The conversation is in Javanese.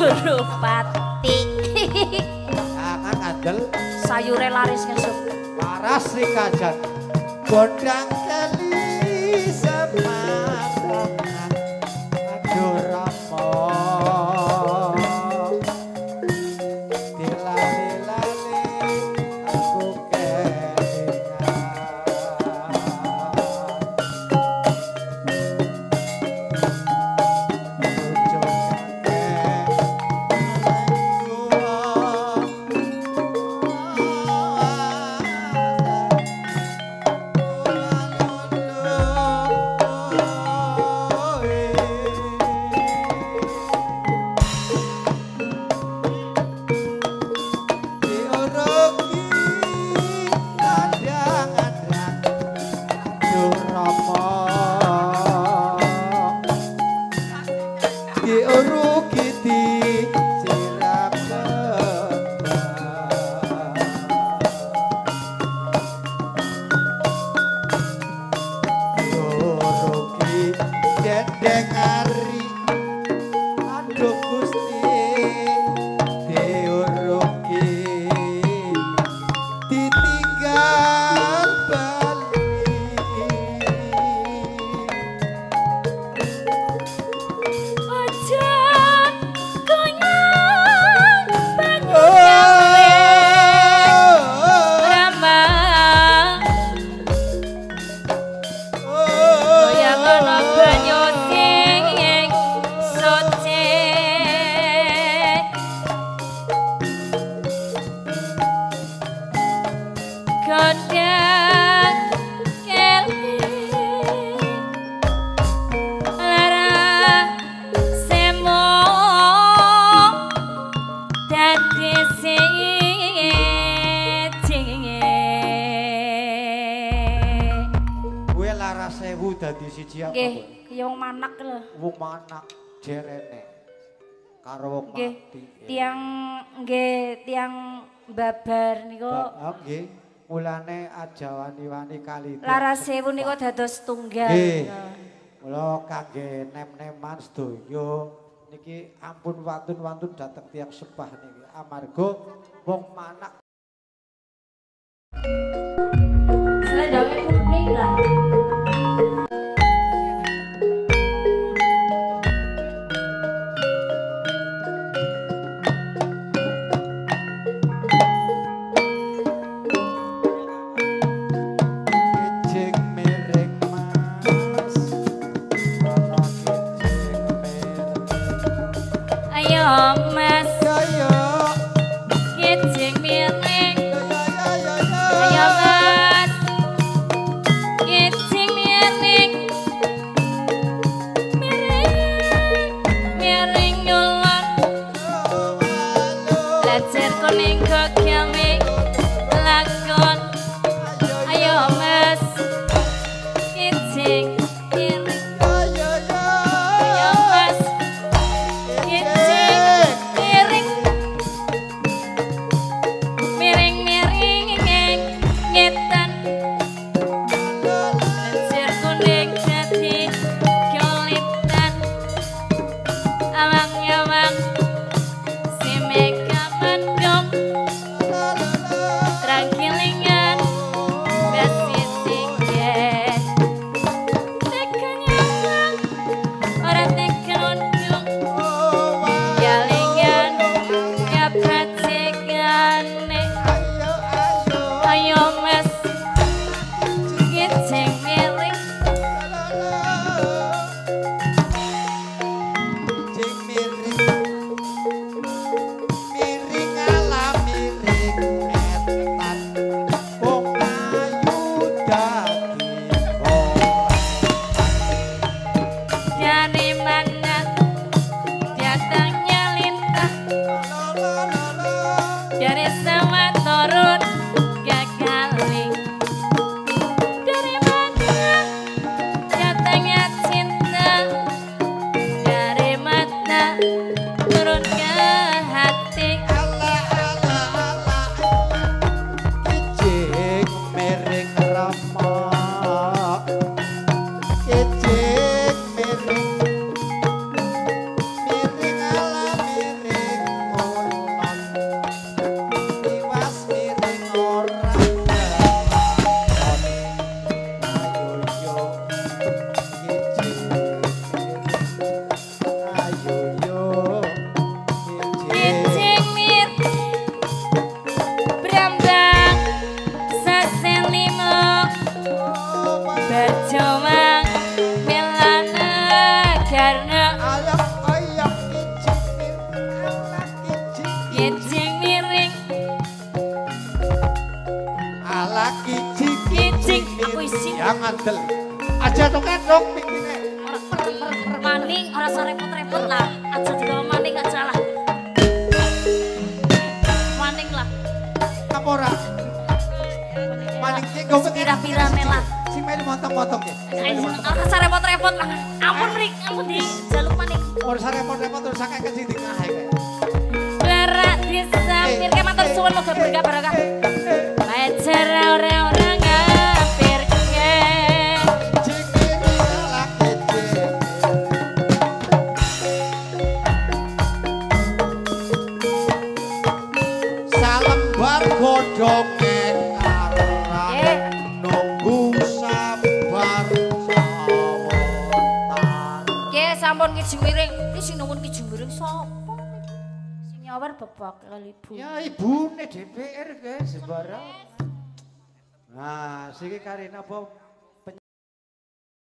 Durupati. Jangan ngandel. Sayure laris ngesuk. Waras rikajan. Gondang kali semangat. Aduh Rama. Dilali-lali aku kelingan. Dadi siji apa? Nggih, kaya wong manak lho. Wong manak jerene. Karo wong mati. Tiang babar niku. Nggih. Mulane aja wani-wani kali. Laras sewu niku dados tunggal. Nggih. Mula kangge nem-neman sedaya niki ampun wantun-wantun dhateng tiyang sepah niki. Amarga wong manak. Sledonge kuping lah. ngandel. Aja tok kedok pikine. Maning ora usah repot-repot lah. Aja digawa maning aja lah. Maning lah. Apa ora? Maning ki gowo Pira-pirane lah. Si melu motong-motong ki. Ora usah repot-repot lah. Ampun Rik, ampun di jaluk maning. Ora usah repot-repot terus akeh sing dikahe kae. Lara disampir ke matur suwun moga berkah barokah. Pacar ora ngapir ke. Salembar godhonge arah nunggu sabar sawotan. Nggih sampun Ki Jumiring. Iki sing nuwun Ki Jumiring sapa? Sing nyawer bebak kali Ibu. Ya ibune DPR guys sembarang. Nah, siki karena apa